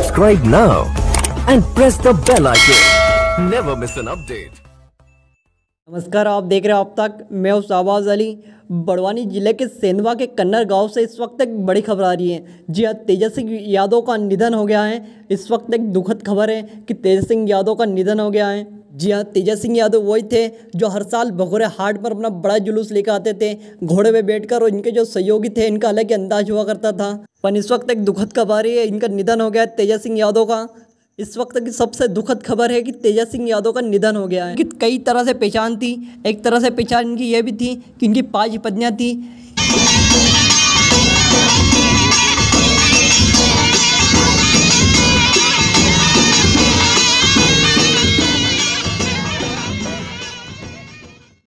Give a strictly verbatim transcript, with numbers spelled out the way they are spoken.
Subscribe now and press the bell icon. Never miss an update. नमस्कार, आप देख रहे हो अब तक। मैं हूं शाहबाज अली। बड़वानी जिले के सेंधवा के कन्नर गांव से इस वक्त एक बड़ी खबर आ रही है। जी हाँ, तेजस सिंह यादव का निधन हो गया है। इस वक्त एक दुखद खबर है कि तेजस सिंह यादव का निधन हो गया है। जी हाँ, तेजस सिंह यादव वही थे जो हर साल भगोरे हाट पर अपना बड़ा जुलूस लेकर आते थे, घोड़े पे बैठकर, और इनके जो सहयोगी थे इनका अलग ही अंदाज हुआ करता था। पर इस वक्त एक दुखद खबर है, इनका निधन हो गया है तेजस सिंह यादव का। इस वक्त की सबसे दुखद खबर है कि तेजस सिंह यादव का निधन हो गया है। कि कई तरह से पहचान थी। एक तरह से पहचान इनकी ये भी थी कि इनकी पांच पत्नियां थी।